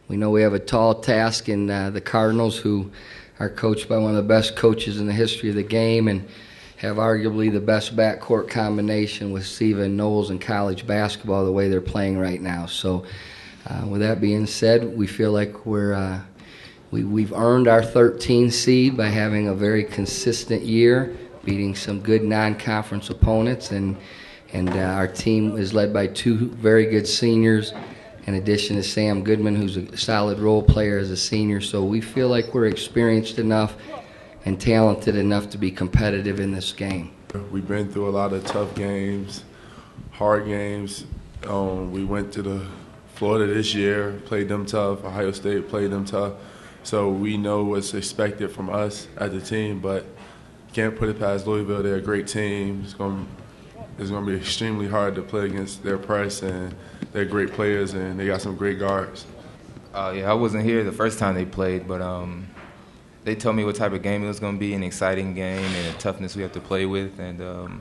We know we have a tall task in the Cardinals, who are coached by one of the best coaches in the history of the game and have arguably the best backcourt combination with Siva and Knowles in college basketball the way they're playing right now. So with that being said, we feel like we've earned our 13 seed by having a very consistent year, beating some good non-conference opponents, and our team is led by two very good seniors, in addition to Sam Goodman, who's a solid role player as a senior. So we feel like we're experienced enough and talented enough to be competitive in this game. We've been through a lot of tough games, hard games. We went to the Florida this year, played them tough. Ohio State played them tough. So we know what's expected from us as a team, but can't put it past Louisville. They're a great team. It's going to be extremely hard to play against their press, and they're great players, and they got some great guards. Yeah, I wasn't here the first time they played, but they told me what type of game it was going to be, an exciting game and a toughness we have to play with, and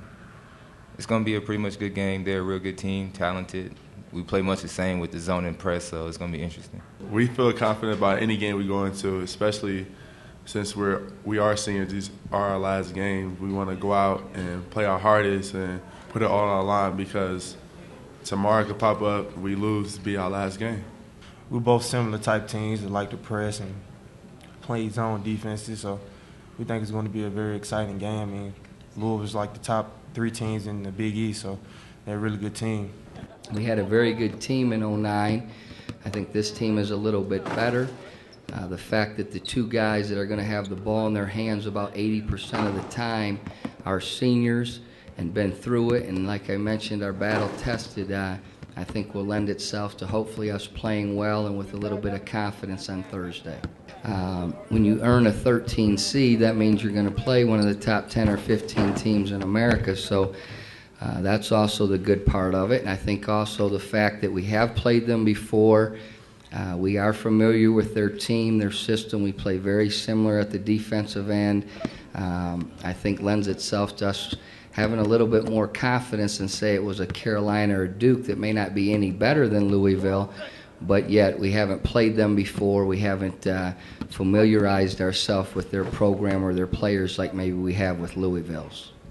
it's going to be a pretty much good game. They're a real good team, talented. We play much the same with the zone and press, so it's going to be interesting. We feel confident about any game we go into, especially since we are seniors. These are our last games. We want to go out and play our hardest and put it all on the line, because tomorrow could pop up, we lose, be our last game. We're both similar type teams that like to press and play zone defenses, so we think it's going to be a very exciting game. I mean, Louisville's like the top 3 teams in the Big East, so they're a really good team. We had a very good team in '09. I think this team is a little bit better. The fact that the two guys that are going to have the ball in their hands about 80% of the time are seniors and been through it, and like I mentioned, are battle-tested, I think will lend itself to hopefully us playing well and with a little bit of confidence on Thursday. When you earn a 13 seed, that means you're going to play one of the top 10 or 15 teams in America, so that's also the good part of it. And I think also the fact that we have played them before, we are familiar with their team, their system. We play very similar at the defensive end. I think lends itself to us having a little bit more confidence and say it was a Carolina or Duke that may not be any better than Louisville, but yet we haven't played them before. We haven't familiarized ourselves with their program or their players like maybe we have with Louisville's.